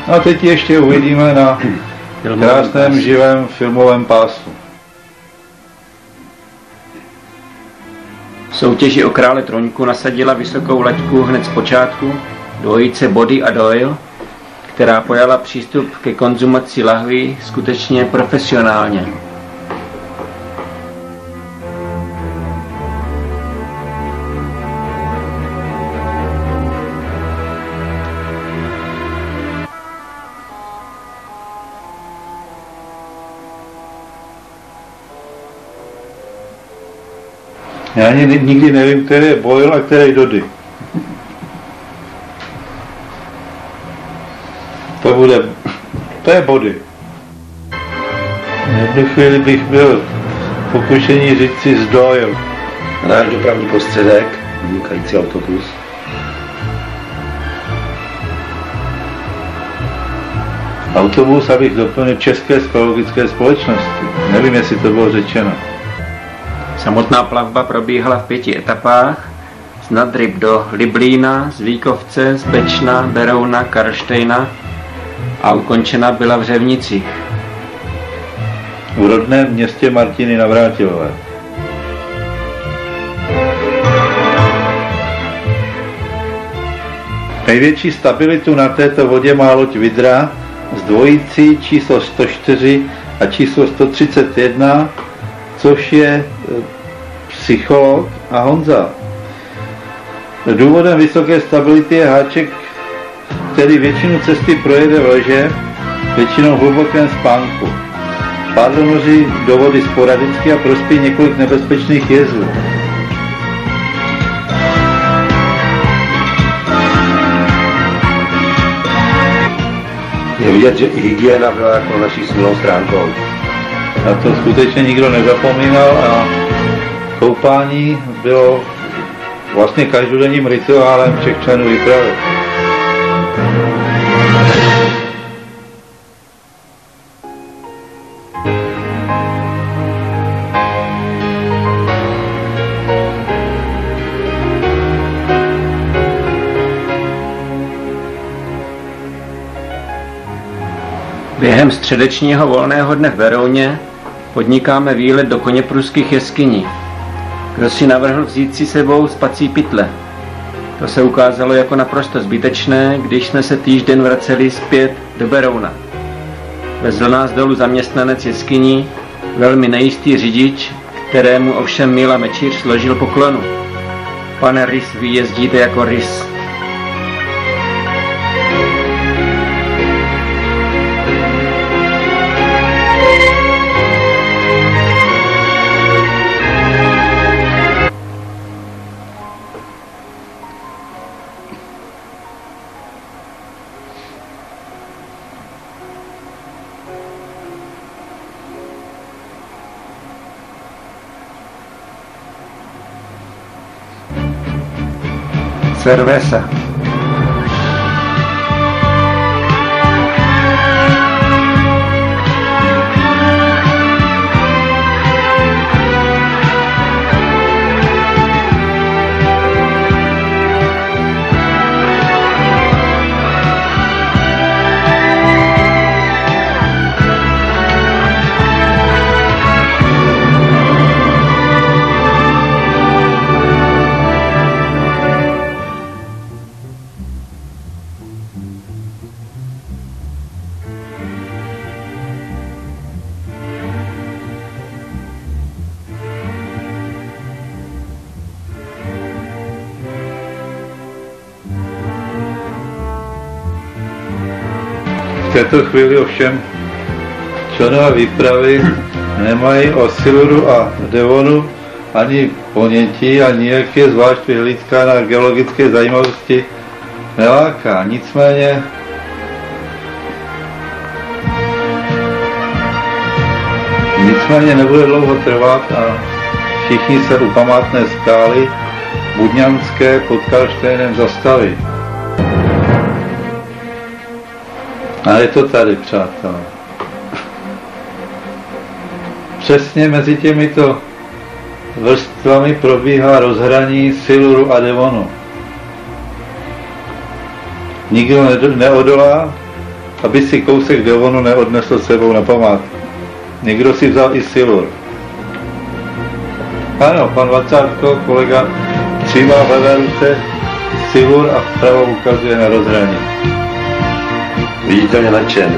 A teď ještě uvidíme na krásném živém filmovém pásu. V soutěži o Krále Troňku nasadila vysokou laťku hned z počátku dvojice Body a Doyle, která pojala přístup ke konzumaci lahví skutečně profesionálně. Já ani nikdy nevím, který je Boyle a který je Dody. To je Body. V jednu chvíli bych byl pokušení říct si z Doyle. Náš dopravní prostředek, vynikající autobus. Autobus, abych doplnil, České speleologické společnosti. Nevím, jestli to bylo řečeno. Samotná plavba probíhala v 5 etapách, z Nadryb do Liblína, z Víkovce, z Bečna, Berouna, Karlštejna a ukončena byla v Řevnicích. V rodném městě Martiny Navrátilové. Největší stabilitu na této vodě má loď Vidra s dvojicí číslo 104 a číslo 131, což je Psycholog a Honza. Důvodem vysoké stability je háček, který většinu cesty projede v leže, většinou v hlubokém spánku. Pádlonoří do vody sporadicky a prospí několik nebezpečných jezů. Je vidět, že i hygiena byla jako naší silnou stránkou. Na to skutečně nikdo nezapomínal a koupání bylo vlastně každodenním rituálem všech členů výpravy. Během středečního volného dne v Berouně podnikáme výlet do Koněpruských jeskyní. Kdo si navrhl vzít si sebou spací pytle? To se ukázalo jako naprosto zbytečné, když jsme se týžden vraceli zpět do Berouna. Vezl nás dolů zaměstnanec jeskyní, velmi nejistý řidič, kterému ovšem Míla Mečíř složil poklonu. Pane Rys, vy jezdíte jako rys. Cerveza. V této chvíli ovšem členové výpravy nemají o Siluru a Devonu ani ponětí a nijak je zvlášť vyhlídka na geologické zajímavosti neláká. Nicméně nebude dlouho trvat a všichni se u památné skály Budňanské pod Karlštejnem zastaví. A je to tady, přátelé. Přesně mezi těmito vrstvami probíhá rozhraní Siluru a Devonu. Nikdo neodolá aby si kousek Devonu neodnesl sebou na památku. Někdo si vzal i silur. Ano, pan Vacátko, kolega, třímá v levé ruce silur a vpravo ukazuje na rozhraní. Viditelně nadšen.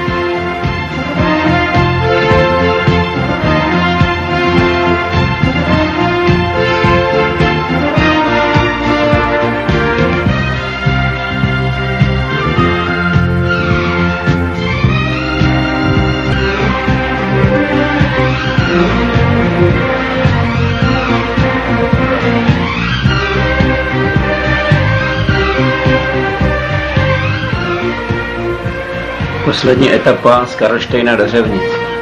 Poslední etapa z Karlštejna do Řevnic.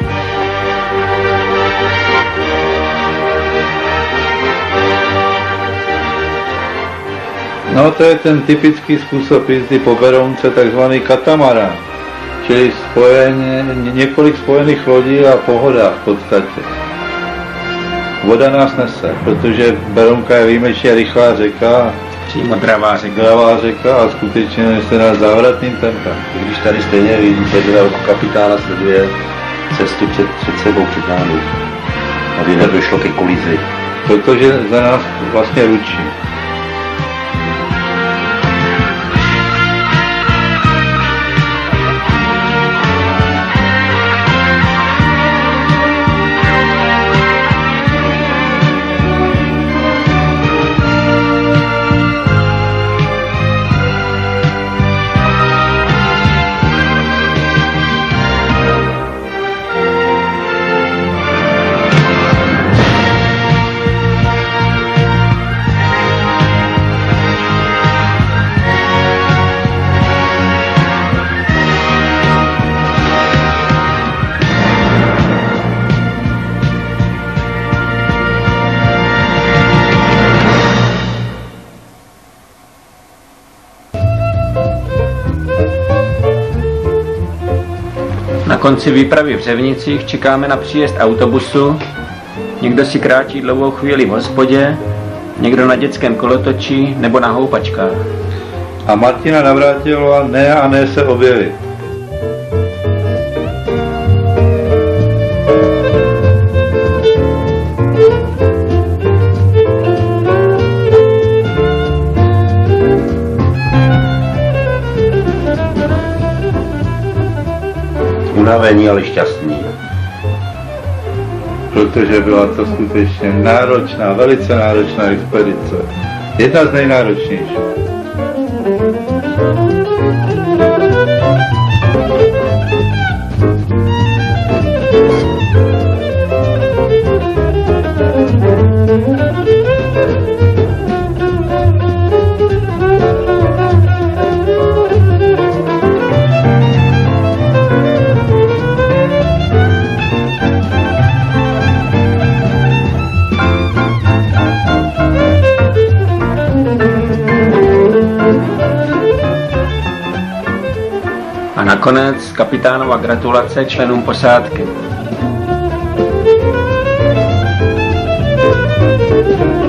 No to je ten typický způsob jízdy po Berounce, takzvaný katamarán, čili několik spojených lodí a pohoda v podstatě. Voda nás nese, protože Berounka je výjimečně rychlá řeka, Přímo dravá řeka. Dravá řeka a skutečně nese nás závratným tempem. Když tady stejně vidíte, že jako kapitána sleduje cestu před sebou, před námi, aby nedošlo ke kolizi. Protože za nás vlastně ručí. Na konci výpravy v Řevnicích čekáme na příjezd autobusu. Někdo si kráčí dlouhou chvíli v hospodě, někdo na dětském kolotoči nebo na houpačkách. A Martina Navrátilová ne a ne se objeví. Unavení, ale šťastný. Protože byla to skutečně náročná, velice náročná expedice. Jedna z nejnáročnějších. A nakonec kapitánova gratulace členům posádky.